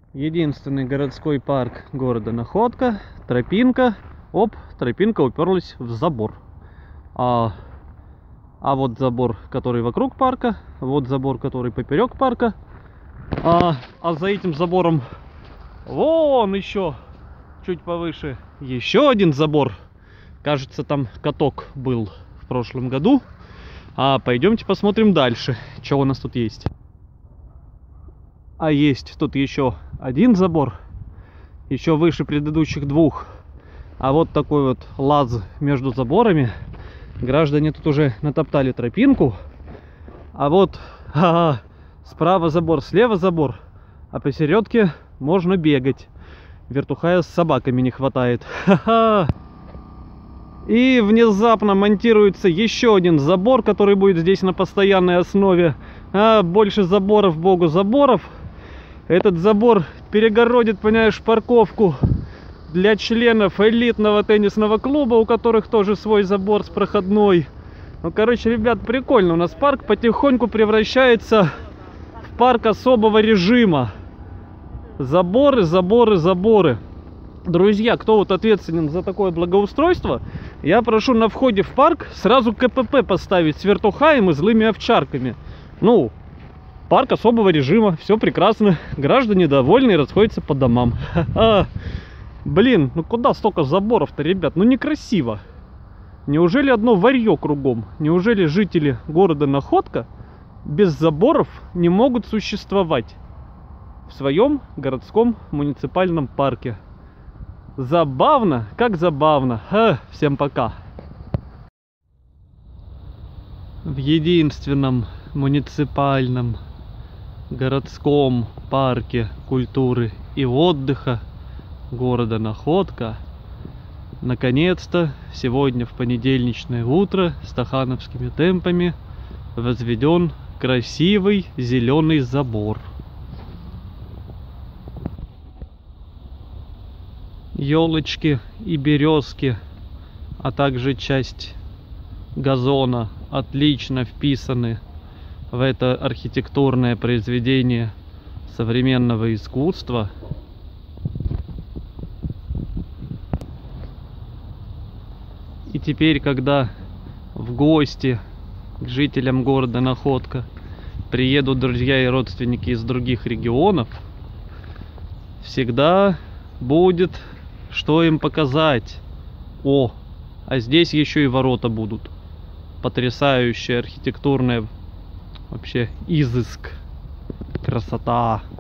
Единственный городской парк города Находка. Тропинка. Оп, тропинка уперлась в забор. А вот забор, который вокруг парка. Вот забор, который поперек парка. А за этим забором вон еще чуть повыше еще один забор. Кажется, там каток был в прошлом году. Пойдемте посмотрим дальше, что у нас тут есть. Есть тут еще один забор, еще выше предыдущих двух. Вот такой вот лаз между заборами. Граждане тут уже натоптали тропинку. Вот справа забор, слева забор, а посередке можно бегать. Вертухая с собаками не хватает. И внезапно монтируется еще один забор, который будет здесь на постоянной основе. Больше заборов, богу заборов. Этот забор перегородит, понимаешь, парковку для членов элитного теннисного клуба, у которых тоже свой забор с проходной. Ну, короче, ребят, прикольно. У нас парк потихоньку превращается в парк особого режима. Заборы, заборы, заборы. Друзья, кто вот ответственен за такое благоустройство, я прошу на входе в парк сразу КПП поставить с вертухаем и злыми овчарками. Ну, парк особого режима, все прекрасно. Граждане довольны и расходятся по домам. Блин, ну куда столько заборов-то, ребят? Ну некрасиво. Неужели одно варье кругом? Неужели жители города Находка без заборов не могут существовать в своем городском муниципальном парке? Забавно, как забавно. Всем пока. В единственном муниципальном городском парке культуры и отдыха города Находка наконец-то сегодня в понедельничное утро стахановскими темпами возведен красивый зеленый забор. Елочки и березки, а также часть газона отлично вписаны в это архитектурное произведение современного искусства. И теперь, когда в гости к жителям города Находка приедут друзья и родственники из других регионов, всегда будет что им показать. А здесь еще и ворота будут. Потрясающая архитектурная вообще изыск. Красота.